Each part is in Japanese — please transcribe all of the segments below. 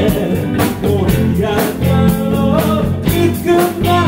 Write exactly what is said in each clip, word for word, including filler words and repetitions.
盛り上がろういくな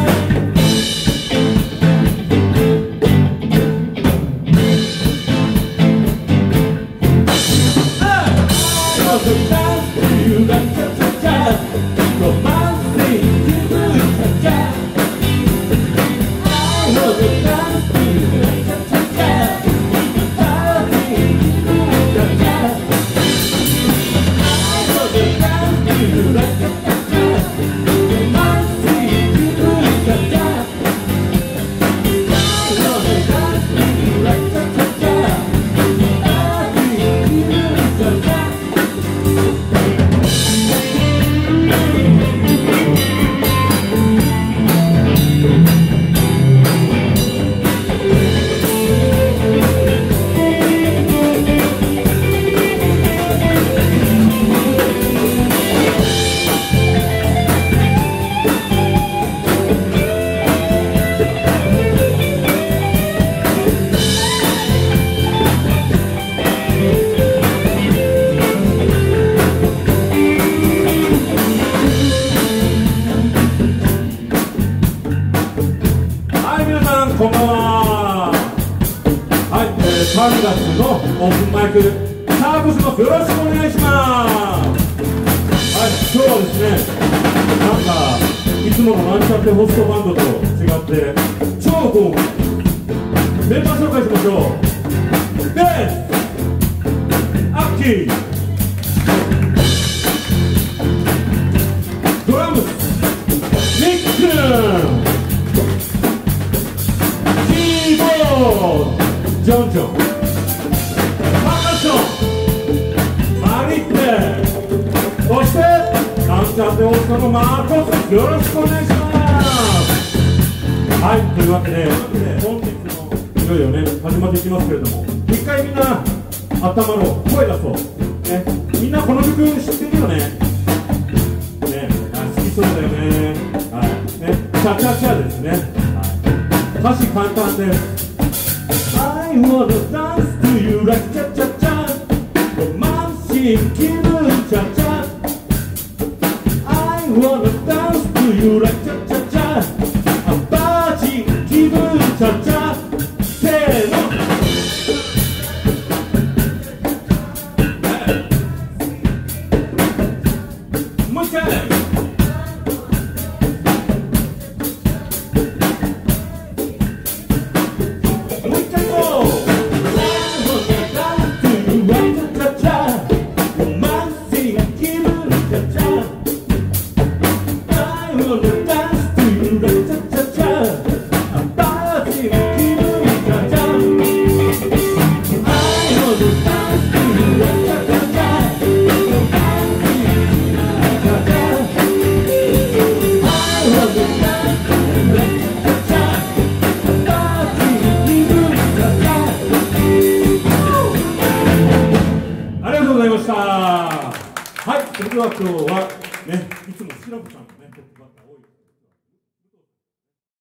こんばんは。はい、えー、さんがつのオープンマイクスタートします。よろしくお願いします。はい、今日はですね、なんかいつものなんちゃってホストバンドと違って超豪華メンバー紹介しましょう。でアッキー、ドラムスミックジョンジョン、パーカッション、マリッテ、そしてなんちゃってホストのマーコス、よろしくお願いします。はい、というわけで本日のいよいよね始まっていきますけれども、一回みんな頭の声出そうね。みんなこの曲知ってるよね。ね、あ、好きそうだよね。はい、ね、チャチャチャですね。はい、歌詞簡単です。I wanna dance to you like cha cha cha, ロマンシー気分cha cha. I wanna dance to you like cha cha cha, アパーチ気分cha cha. せーの。もう一回。はい、それでは今日はね、いつもシラフさんのね、トップバッター多い。